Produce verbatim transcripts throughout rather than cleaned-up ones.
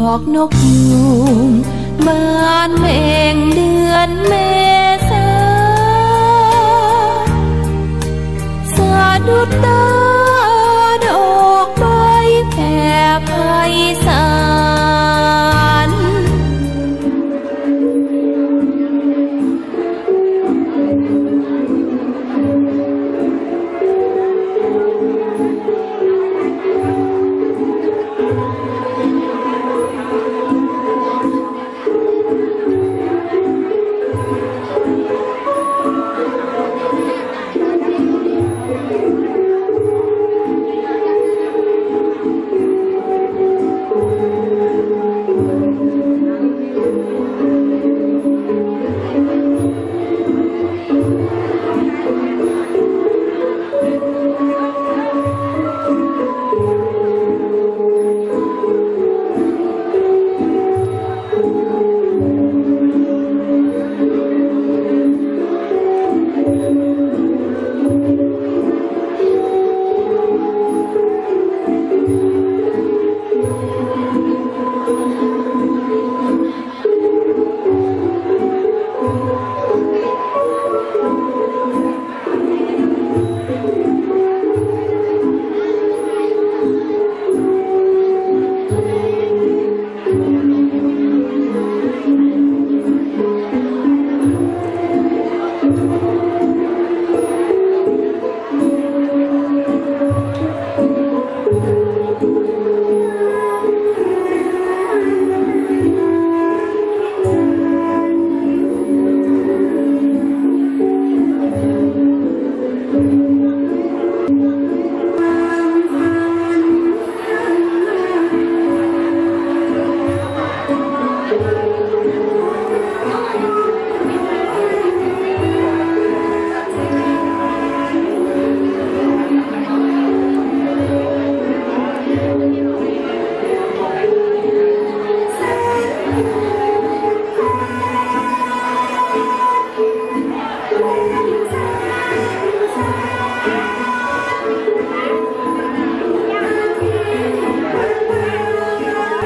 อกนกยูงบานเบ่งเดือนเมษาสะดุดตาดอกใบแผ่ไพศาล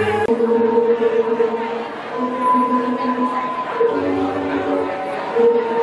Thank you.